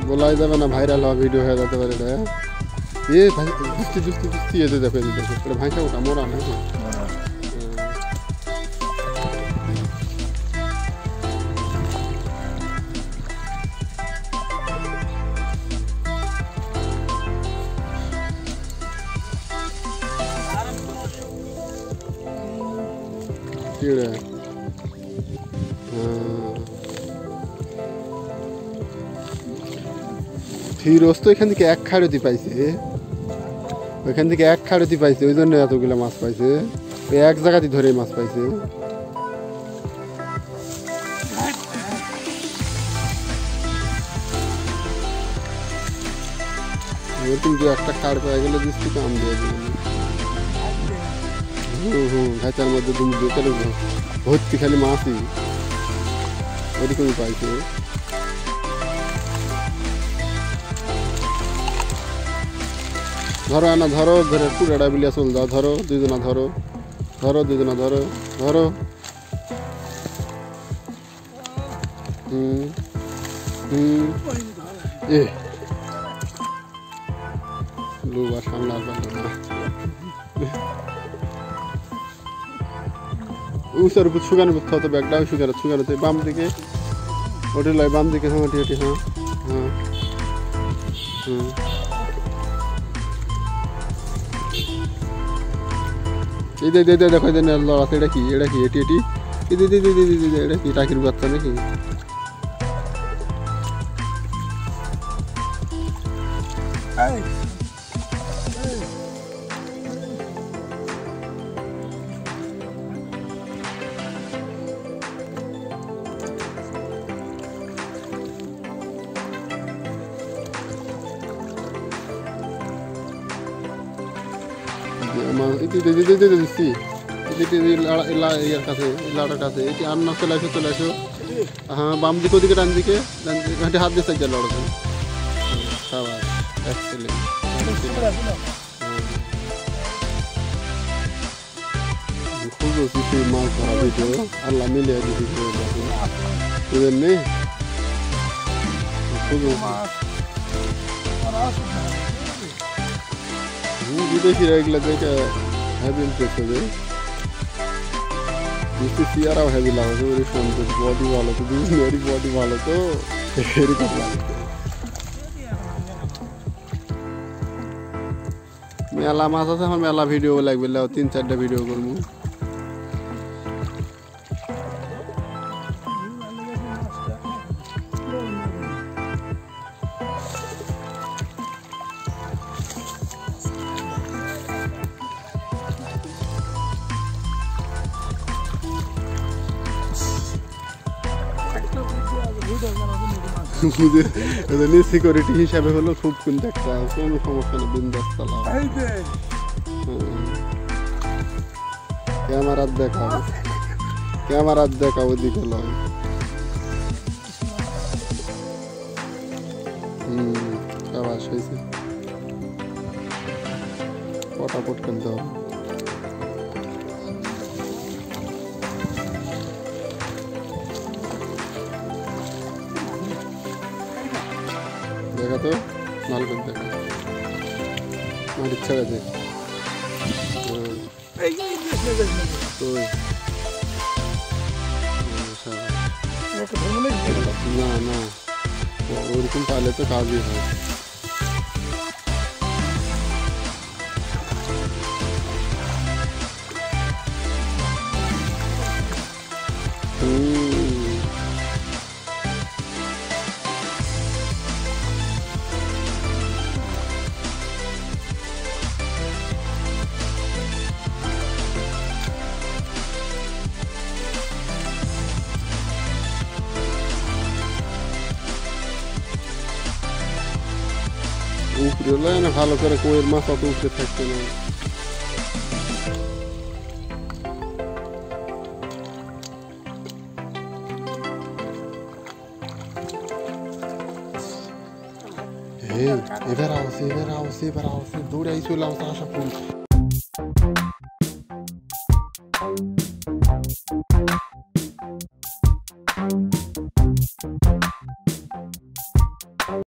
বলাই যাবে না, ভাইরাল হওয়া ভিডিও হয়ে যেতে পারে এটা। এ ভাই দুস্তি দুস্তি দুস্তি এতে দেখো এটা ভাইসা ওটা মোরা না ফিরোজ তো এখান থেকে এক খাড়তি পাইছে, ওইখান থেকে এক খাড়তি পাইছে, ওই জন্য এতগুলো মাছ পাইছে। ওই এক জায়গাতেই ধরে মাছ পাইছে। এরকম দু একটা খাড় পেয়ে গেলে দিচ্ছি কাম দিয়ে দিবেন। ঘাচার মধ্যে ভর্তি খালি মাছই ওরকমই পাইছে। ধরো আনা ধরো, ধরে পুরাটা বিলিয়া চল দাও। ধরো দুজনা ধরো, ধরো দুজনা ধরো, ধরো। এ লোবা সামলার পারলো না। উসার উপর শুকানো করতে হতো, ব্যাগটাও শুকানোতে বাম দিকে ওটি লয়, বাম দিকে। হ্যাঁ ওটি ওটি, হ্যাঁ হ্যাঁ হুম। এই দেখো লড়াতে, এটা কি এটা কি এটি এটি এটা কি টাকির বাচ্চা নাকি? চলে আসো। হ্যাঁ বাম দিকে ওদিকে ডান দিকে হাত দিয়ে সাইকেল লড়াতে। মাছ ধরা ভিডিও আল্লাহ মিলিয়ে দিদি বিদেশিরা এগুলো দেখে হ্যাভি ইন্টারেস্ট হবে। সিয়ারাও হ্যাভি লাগছে, ওর সুন্দর বডি ভালো তো, দুজনেরই বডি ভালো তো এরকম লাগছে। মেলা মাছ আছে, আমার মেলা ভিডিও লাগবে, 3-4টা ভিডিও করবো। সিকিউরিটি হিসাবে হলো খুব, কিন্তু একটা কোনো সমস্যা না, বিন্দাস চালাও। ক্যামেরার দেখাও ওদিকে লয়। আবাস হয়েছে, পটাপট কিনতে হবে। দেখা তো ভালো করে দেখা, আমার ইচ্ছা গেছে। না না ওরকম পাইলে তো কাজই হয়। উপরে না ভালো করে, কোয়ের মাছ অত উপরে থাকছে না। এবার আসছে দৌড়ে চলে আসছে আশা করি।